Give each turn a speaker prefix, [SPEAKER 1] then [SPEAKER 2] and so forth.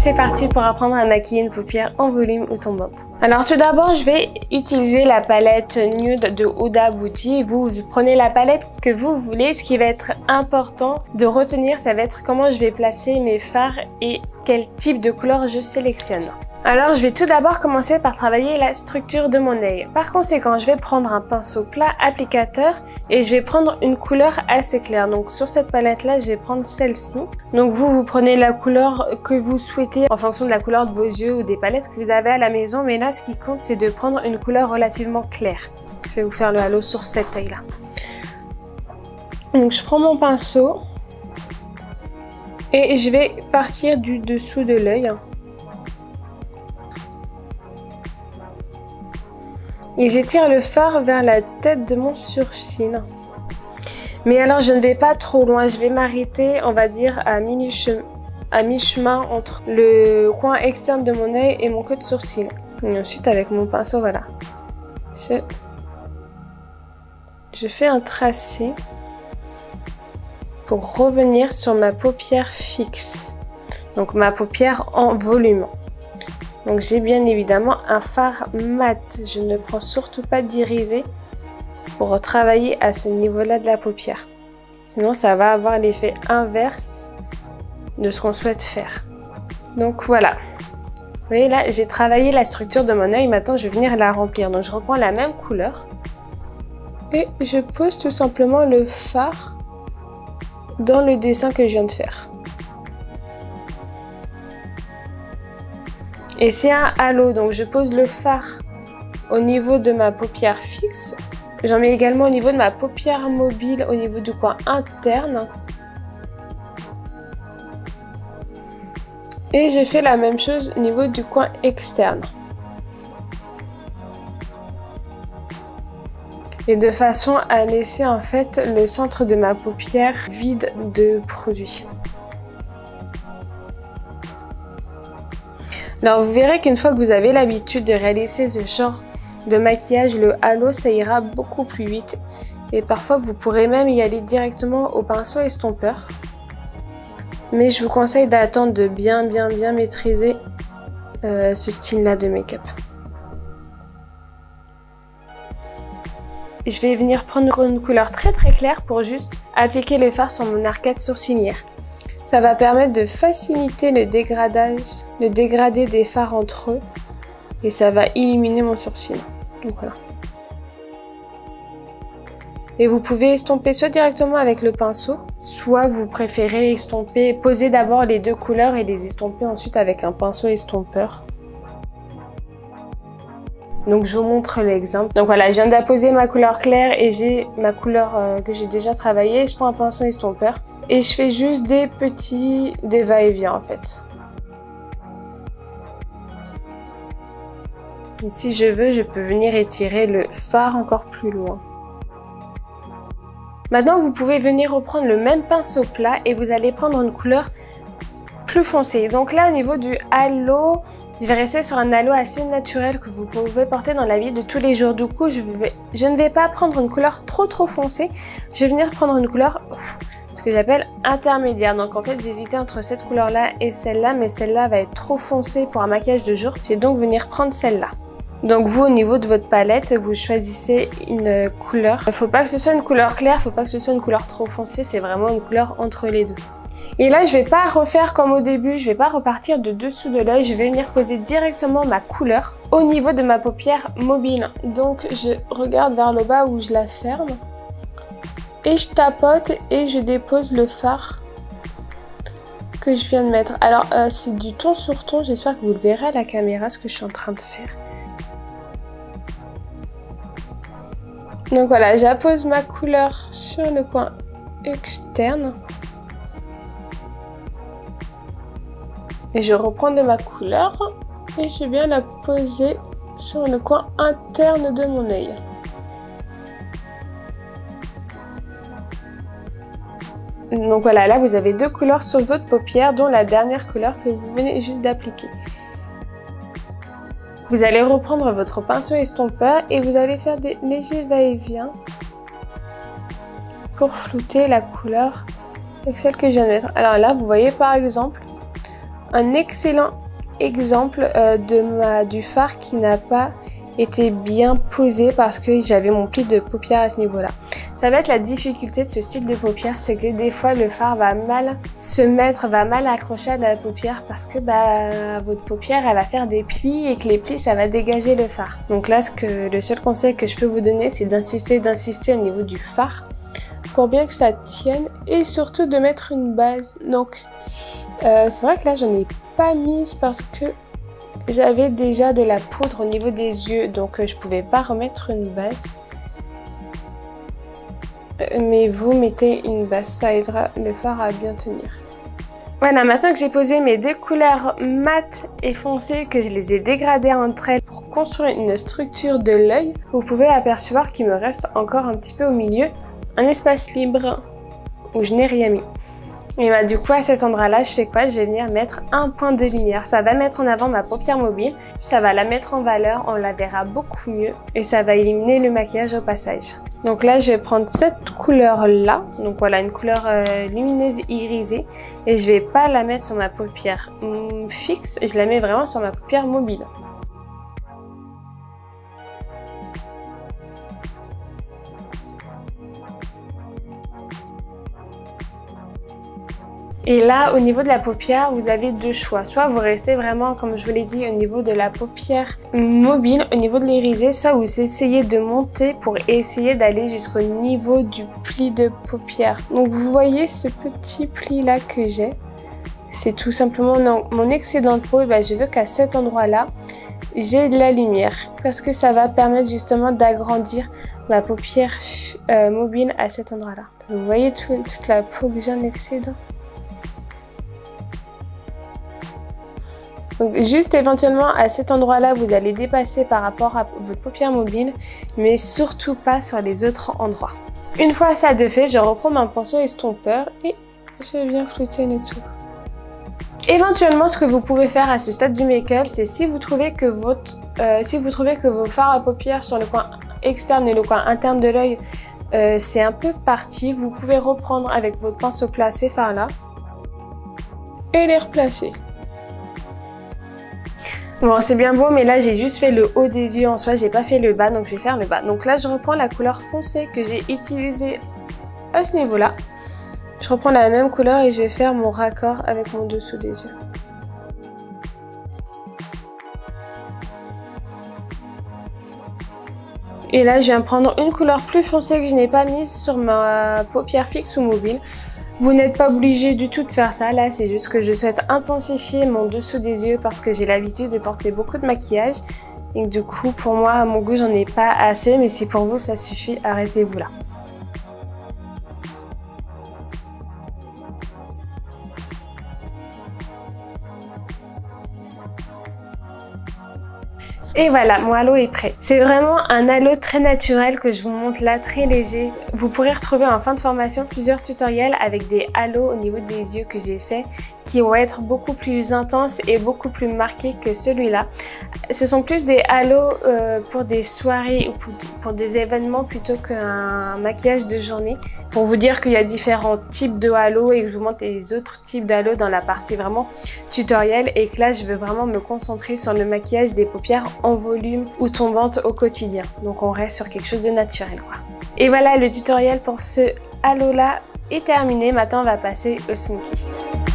[SPEAKER 1] c'est parti pour apprendre à maquiller une paupière en volume ou tombante. Alors tout d'abord, je vais utiliser la palette Nude de Huda Beauty. Vous prenez la palette que vous voulez. Ce qui va être important de retenir, ça va être comment je vais placer mes fards et quel type de couleur je sélectionne. Alors je vais tout d'abord commencer par travailler la structure de mon œil. Par conséquent, je vais prendre un pinceau plat applicateur et je vais prendre une couleur assez claire. Donc sur cette palette là, je vais prendre celle-ci. Donc vous prenez la couleur que vous souhaitez en fonction de la couleur de vos yeux ou des palettes que vous avez à la maison. Mais là, ce qui compte, c'est de prendre une couleur relativement claire. Je vais vous faire le halo sur cet œil là. Donc je prends mon pinceau et je vais partir du dessous de l'œil. Et j'étire le fard vers la tête de mon sourcil. Mais alors je ne vais pas trop loin, je vais m'arrêter, on va dire, à mi-chemin entre le coin externe de mon œil et mon queue de sourcil. Et ensuite avec mon pinceau, voilà. Je fais un tracé pour revenir sur ma paupière fixe. Donc ma paupière en volume. Donc j'ai bien évidemment un fard mat. Je ne prends surtout pas d'irisé pour travailler à ce niveau-là de la paupière. Sinon ça va avoir l'effet inverse de ce qu'on souhaite faire. Donc voilà. Vous voyez là, j'ai travaillé la structure de mon œil. Maintenant je vais venir la remplir. Donc je reprends la même couleur. Et je pose tout simplement le fard dans le dessin que je viens de faire. Et c'est un halo, donc je pose le fard au niveau de ma paupière fixe. J'en mets également au niveau de ma paupière mobile, au niveau du coin interne. Et j'ai fait la même chose au niveau du coin externe. Et de façon à laisser en fait le centre de ma paupière vide de produit. Alors vous verrez qu'une fois que vous avez l'habitude de réaliser ce genre de maquillage, le halo ça ira beaucoup plus vite. Et parfois vous pourrez même y aller directement au pinceau estompeur. Mais je vous conseille d'attendre de bien maîtriser ce style là de make-up. Je vais venir prendre une couleur très claire pour juste appliquer le fard sur mon arcade sourcilière. Ça va permettre de faciliter le dégradé des fards entre eux et ça va illuminer mon sourcil. Donc voilà. Et vous pouvez estomper soit directement avec le pinceau, soit vous préférez estomper, poser d'abord les deux couleurs et les estomper ensuite avec un pinceau estompeur. Donc je vous montre l'exemple. Donc voilà, je viens d'apposer ma couleur claire et j'ai ma couleur que j'ai déjà travaillée. Je prends un pinceau estompeur. Et je fais juste des va-et-vient en fait. Et si je veux, je peux venir étirer le fard encore plus loin. Maintenant, vous pouvez venir reprendre le même pinceau plat et vous allez prendre une couleur plus foncée. Donc là, au niveau du halo, je vais rester sur un halo assez naturel que vous pouvez porter dans la vie de tous les jours. Du coup, je ne vais pas prendre une couleur trop foncée. Je vais venir prendre une couleur que j'appelle intermédiaire. Donc en fait j'hésitais entre cette couleur là et celle-là, mais celle-là va être trop foncée pour un maquillage de jour. Je vais donc venir prendre celle-là. Donc vous, au niveau de votre palette, vous choisissez une couleur. Il ne faut pas que ce soit une couleur claire, il ne faut pas que ce soit une couleur trop foncée, c'est vraiment une couleur entre les deux. Et là je vais pas refaire comme au début, je vais pas repartir de dessous de l'œil, je vais venir poser directement ma couleur au niveau de ma paupière mobile. Donc je regarde vers le bas où je la ferme. Et je tapote et je dépose le fard que je viens de mettre. Alors c'est du ton sur ton, j'espère que vous le verrez à la caméra ce que je suis en train de faire. Donc voilà, j'appose ma couleur sur le coin externe. Et je reprends de ma couleur et je viens la poser sur le coin interne de mon œil. Donc voilà, là vous avez deux couleurs sur votre paupière, dont la dernière couleur que vous venez juste d'appliquer. Vous allez reprendre votre pinceau estompeur et vous allez faire des légers va-et-vient pour flouter la couleur avec celle que je viens de mettre. Alors là, vous voyez par exemple un excellent exemple du fard qui n'a pas été bien posé parce que j'avais mon pli de paupières à ce niveau-là. Ça va être la difficulté de ce style de paupières, c'est que des fois le fard va mal se mettre, va mal accrocher à la paupière parce que votre paupière elle va faire des plis et que les plis ça va dégager le fard. Donc là le seul conseil que je peux vous donner c'est d'insister au niveau du fard pour bien que ça tienne et surtout de mettre une base. Donc c'est vrai que là j'en ai pas mise parce que j'avais déjà de la poudre au niveau des yeux, donc je pouvais pas remettre une base. Mais vous mettez une base, ça aidera le fard à bien tenir. Voilà, maintenant que j'ai posé mes deux couleurs mat et foncées, que je les ai dégradées entre elles pour construire une structure de l'œil, vous pouvez apercevoir qu'il me reste encore un petit peu au milieu un espace libre où je n'ai rien mis. Et du coup à cet endroit là je fais quoi? Je vais venir mettre un point de lumière. Ça va mettre en avant ma paupière mobile, ça va la mettre en valeur, on la verra beaucoup mieux et ça va éliminer le maquillage au passage. Donc là je vais prendre cette couleur là, donc voilà une couleur lumineuse irisée et je vais pas la mettre sur ma paupière fixe, je la mets vraiment sur ma paupière mobile. Et là, au niveau de la paupière, vous avez deux choix. Soit vous restez vraiment, comme je vous l'ai dit, au niveau de la paupière mobile, au niveau de l'irisé, soit vous essayez de monter pour essayer d'aller jusqu'au niveau du pli de paupière. Donc vous voyez ce petit pli là que j'ai, c'est tout simplement mon excédent de peau. Et je veux qu'à cet endroit-là, j'ai de la lumière parce que ça va permettre justement d'agrandir ma paupière mobile à cet endroit-là. Vous voyez toute la peau que j'ai en excédent. Donc juste éventuellement à cet endroit-là, vous allez dépasser par rapport à votre paupière mobile, mais surtout pas sur les autres endroits. Une fois ça de fait, je reprends mon pinceau estompeur et je viens flouter le tout. Éventuellement, ce que vous pouvez faire à ce stade du make-up, c'est si vous trouvez que vos fards à paupières sur le coin externe et le coin interne de l'œil, c'est un peu parti, vous pouvez reprendre avec votre pinceau plat ces fards-là et les replacer. Bon, c'est bien beau, mais là j'ai juste fait le haut des yeux en soi, j'ai pas fait le bas, donc je vais faire le bas. Donc là je reprends la couleur foncée que j'ai utilisée à ce niveau-là. Je reprends la même couleur et je vais faire mon raccord avec mon dessous des yeux. Et là je viens prendre une couleur plus foncée que je n'ai pas mise sur ma paupière fixe ou mobile. Vous n'êtes pas obligé du tout de faire ça, là c'est juste que je souhaite intensifier mon dessous des yeux parce que j'ai l'habitude de porter beaucoup de maquillage et du coup pour moi à mon goût j'en ai pas assez, mais si pour vous ça suffit, arrêtez-vous là. Et voilà, mon halo est prêt. C'est vraiment un halo très naturel que je vous montre là, très léger. Vous pourrez retrouver en fin de formation plusieurs tutoriels avec des halos au niveau des yeux que j'ai fait qui vont être beaucoup plus intenses et beaucoup plus marqués que celui-là. Ce sont plus des halos pour des soirées ou pour des événements plutôt qu'un maquillage de journée. Pour vous dire qu'il y a différents types de halos et que je vous montre les autres types d'halos dans la partie vraiment tutoriel et que là je veux vraiment me concentrer sur le maquillage des paupières en volume ou tombantes au quotidien. Donc on reste sur quelque chose de naturel quoi. Et voilà, le tutoriel pour ce halo là est terminé. Maintenant on va passer au smoky.